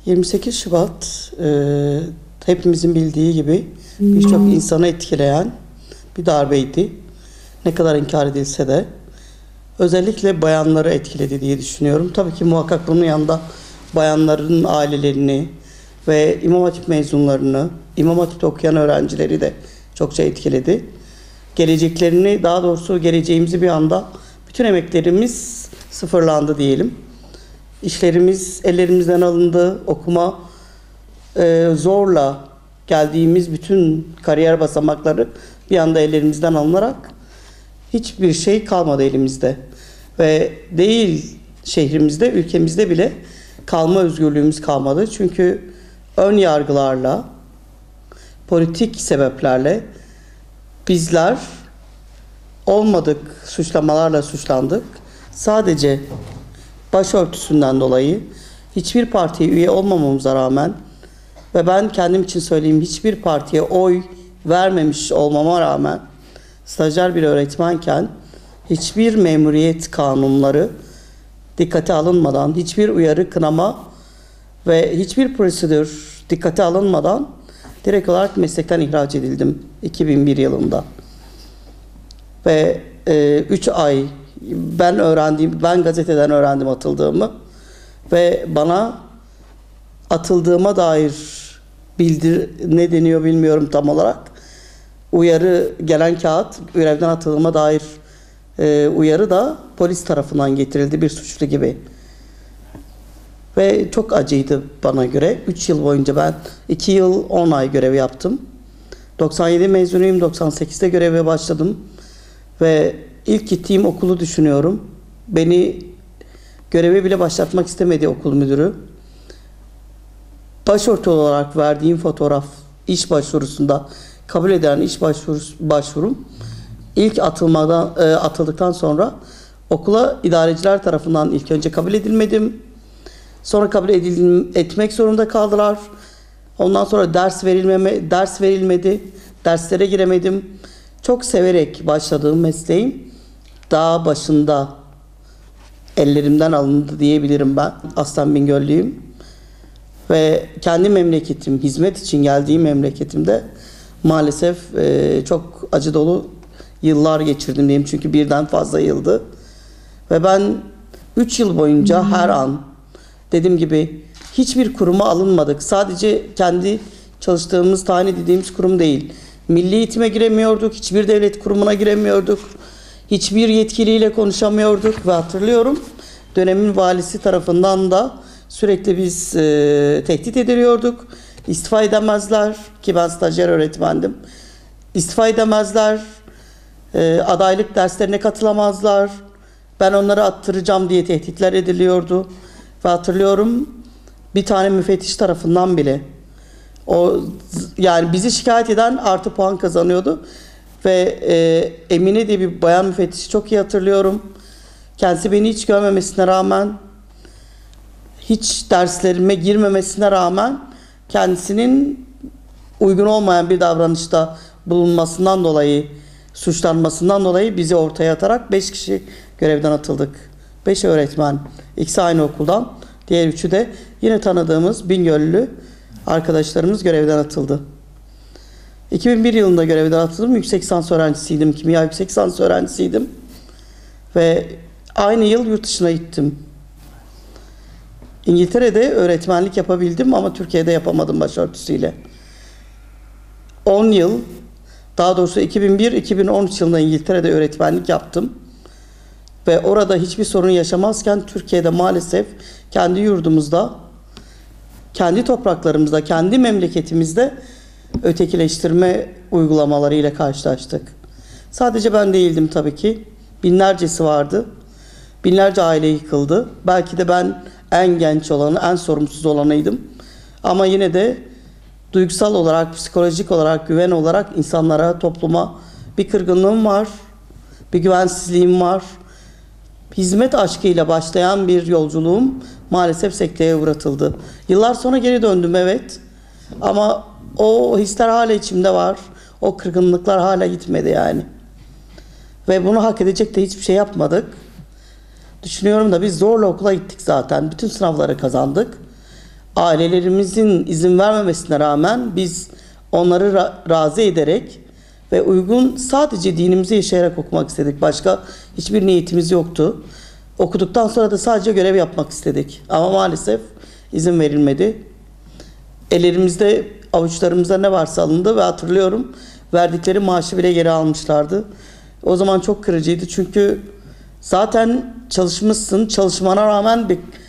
28 Şubat hepimizin bildiği gibi birçok insanı etkileyen bir darbeydi. Ne kadar inkar edilse de özellikle bayanları etkiledi diye düşünüyorum. Tabii ki muhakkak bunun yanında bayanların ailelerini ve İmam Hatip mezunlarını, İmam Hatip'te okuyan öğrencileri de çokça etkiledi. Geleceklerini, daha doğrusu geleceğimizi bir anda bütün emeklerimiz sıfırlandı diyelim. İşlerimiz ellerimizden alındı. Okuma zorla geldiğimiz bütün kariyer basamakları bir anda ellerimizden alınarak hiçbir şey kalmadı elimizde. Ve değil şehrimizde, ülkemizde bile kalma özgürlüğümüz kalmadı. Çünkü ön yargılarla, politik sebeplerle bizler olmadık suçlamalarla suçlandık. Sadece başörtüsünden dolayı hiçbir partiye üye olmamamıza rağmen ve ben kendim için söyleyeyim, hiçbir partiye oy vermemiş olmama rağmen stajyer bir öğretmenken hiçbir memuriyet kanunları dikkate alınmadan, hiçbir uyarı, kınama ve hiçbir prosedür dikkate alınmadan direkt olarak meslekten ihraç edildim 2001 yılında. Ve 3 ay ben gazeteden öğrendim atıldığımı ve bana atıldığıma dair ne deniyor bilmiyorum tam olarak, uyarı gelen kağıt, görevden atıldığıma dair uyarı da polis tarafından getirildi bir suçlu gibi. Ve çok acıydı bana göre. 3 yıl boyunca ben 2 yıl 10 ay görev yaptım. 97 mezunuyum, 98'de göreve başladım. Ve ilk gittiğim okulu düşünüyorum. Beni göreve bile başlatmak istemedi okul müdürü. Başörtü olarak verdiğim fotoğraf iş başvurusunda kabul edilen iş başvurum ilk atıldıktan sonra okula idareciler tarafından ilk önce kabul edilmedim. Sonra kabul etmek zorunda kaldılar. Ondan sonra ders verilmedi. Derslere giremedim. Çok severek başladığım mesleğim daha başında ellerimden alındı diyebilirim ben. Aslen Bingöllüyüm. Ve kendi memleketim, hizmet için geldiğim memleketimde maalesef çok acı dolu yıllar geçirdim diyeyim. Çünkü birden fazla yıldı. Ve ben 3 yıl boyunca her an dediğim gibi hiçbir kuruma alınmadık. Sadece kendi çalıştığımız, tayin edildiğimiz kurum değil. Milli eğitime giremiyorduk, hiçbir devlet kurumuna giremiyorduk. Hiçbir yetkiliyle konuşamıyorduk ve hatırlıyorum dönemin valisi tarafından da sürekli biz tehdit ediliyorduk. İstifa edemezler ki ben stajyer öğretmendim. İstifa edemezler, adaylık derslerine katılamazlar. Ben onları attıracağım diye tehditler ediliyordu. Ve hatırlıyorum bir tane müfettiş tarafından bile yani bizi şikayet eden artı puan kazanıyordu. Ve Emine diye bir bayan müfettişi çok iyi hatırlıyorum. Kendisi beni hiç görmemesine rağmen, hiç derslerime girmemesine rağmen kendisinin uygun olmayan bir davranışta bulunmasından dolayı, suçlanmasından dolayı bizi ortaya atarak 5 kişi görevden atıldık. 5 öğretmen, ikisi aynı okuldan, diğer 3'ü de yine tanıdığımız Bingöllü arkadaşlarımız görevden atıldı. 2001 yılında görevden atıldım. Yüksek lisans öğrencisiydim. Kimya yüksek lisans öğrencisiydim. Ve aynı yıl yurt dışına gittim. İngiltere'de öğretmenlik yapabildim ama Türkiye'de yapamadım başörtüsüyle. 10 yıl, daha doğrusu 2001-2013 yılında İngiltere'de öğretmenlik yaptım. Ve orada hiçbir sorun yaşamazken Türkiye'de maalesef kendi yurdumuzda, kendi topraklarımızda, kendi memleketimizde ötekileştirme uygulamalarıyla karşılaştık. Sadece ben değildim tabii ki. Binlercesi vardı. Binlerce aile yıkıldı. Belki de ben en genç olanı, en sorumsuz olanıydım. Ama yine de duygusal olarak, psikolojik olarak, güven olarak insanlara, topluma bir kırgınlığım var. Bir güvensizliğim var. Hizmet aşkıyla başlayan bir yolculuğum maalesef sekteye uğratıldı. Yıllar sonra geri döndüm, evet. Ama o hisler hala içimde var. O kırgınlıklar hala gitmedi yani. Ve bunu hak edecek de hiçbir şey yapmadık. Düşünüyorum da biz zorla okula gittik zaten. Bütün sınavları kazandık. ailelerimizin izin vermemesine rağmen biz onları razı ederek ve uygun sadece dinimizi yaşayarak okumak istedik. Başka hiçbir niyetimiz yoktu. Okuduktan sonra da sadece görev yapmak istedik. Ama maalesef izin verilmedi. Ellerimizde, avuçlarımızda ne varsa alındı ve hatırlıyorum verdikleri maaşı bile geri almışlardı. O zaman çok kırıcıydı çünkü zaten çalışmışsın, çalışmana rağmen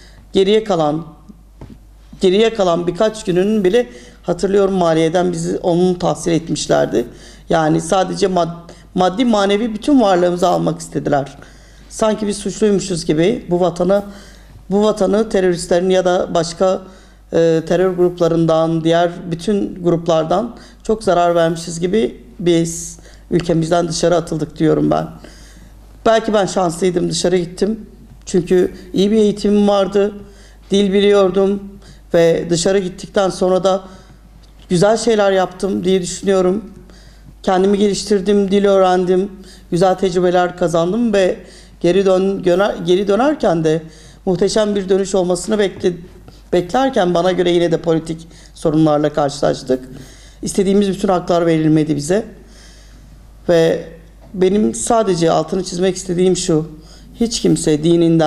geriye kalan birkaç günün bile hatırlıyorum maliyeden bizi onu tahsil etmişlerdi. Yani sadece maddi manevi bütün varlığımızı almak istediler. Sanki biz suçluymuşuz gibi bu vatanı teröristlerin ya da başka terör gruplarından, diğer bütün gruplardan çok zarar vermişiz gibi biz ülkemizden dışarı atıldık diyorum ben. Belki ben şanslıydım, dışarı gittim. Çünkü iyi bir eğitimim vardı, dil biliyordum ve dışarı gittikten sonra da güzel şeyler yaptım diye düşünüyorum. Kendimi geliştirdim, dil öğrendim, güzel tecrübeler kazandım ve geri dönerken de muhteşem bir dönüş olmasını beklerken bana göre yine de politik sorunlarla karşılaştık. İstediğimiz bütün haklar verilmedi bize. Ve benim sadece altını çizmek istediğim şu: hiç kimse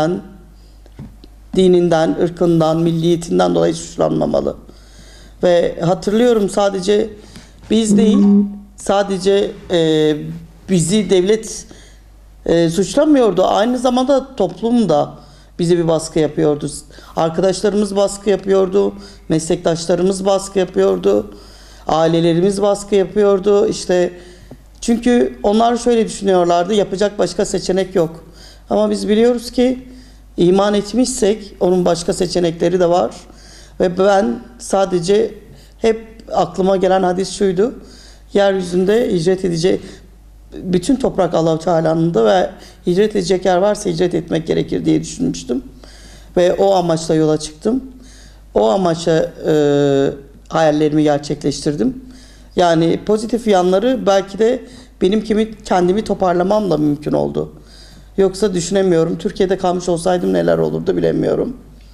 dininden, ırkından, milliyetinden dolayı suçlanmamalı. Ve hatırlıyorum sadece biz değil, sadece bizi devlet suçlamıyordu. Aynı zamanda toplum da bize bir baskı yapıyordu. Arkadaşlarımız baskı yapıyordu, meslektaşlarımız baskı yapıyordu, ailelerimiz baskı yapıyordu. İşte çünkü onlar şöyle düşünüyorlardı: yapacak başka seçenek yok. Ama biz biliyoruz ki iman etmişsek onun başka seçenekleri de var. Ve ben sadece hep aklıma gelen hadis şuydu: yeryüzünde hicret edecek bütün toprak Allah-u Teala'nındı ve hicret edecek yer varsa hicret etmek gerekir diye düşünmüştüm. Ve o amaçla yola çıktım. O amaçla hayallerimi gerçekleştirdim. Yani pozitif yanları belki de benim kendimi toparlamamla mümkün oldu. Yoksa düşünemiyorum. Türkiye'de kalmış olsaydım neler olurdu bilemiyorum.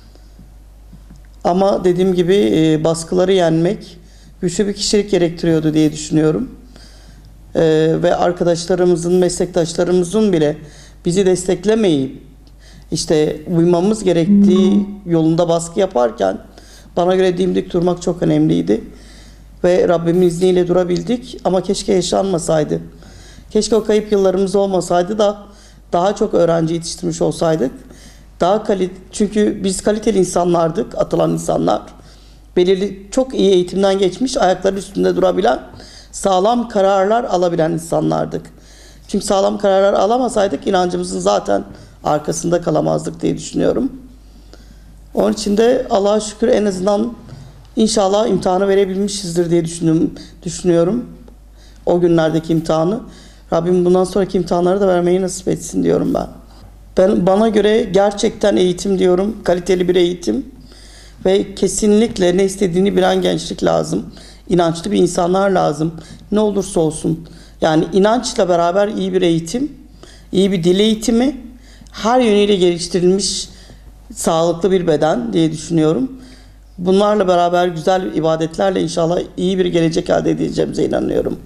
Ama dediğim gibi baskıları yenmek güçlü bir kişilik gerektiriyordu diye düşünüyorum. Ve arkadaşlarımızın, meslektaşlarımızın bile bizi desteklemeyip işte uymamız gerektiği yolunda baskı yaparken bana göre dimdik durmak çok önemliydi. Ve Rabbimin izniyle durabildik ama keşke yaşanmasaydı. Keşke o kayıp yıllarımız olmasaydı da daha çok öğrenci yetiştirmiş olsaydık. Çünkü biz kaliteli insanlardık, atılan insanlar. Belirli çok iyi eğitimden geçmiş, ayakları üstünde durabilen, sağlam kararlar alabilen insanlardık. Çünkü sağlam kararlar alamasaydık inancımızın zaten arkasında kalamazdık diye düşünüyorum. Onun için de Allah'a şükür en azından inşallah imtihanı verebilmişizdir diye düşünüyorum. O günlerdeki imtihanı. Rabbim bundan sonraki imtihanları da vermeyi nasip etsin diyorum ben. Bana göre gerçekten eğitim diyorum, kaliteli bir eğitim ve kesinlikle ne istediğini bilen gençlik lazım. İnançlı bir insanlar lazım. Ne olursa olsun. Yani inançla beraber iyi bir eğitim, iyi bir dil eğitimi, her yönüyle geliştirilmiş sağlıklı bir beden diye düşünüyorum. Bunlarla beraber güzel ibadetlerle inşallah iyi bir gelecek elde edeceğimize inanıyorum.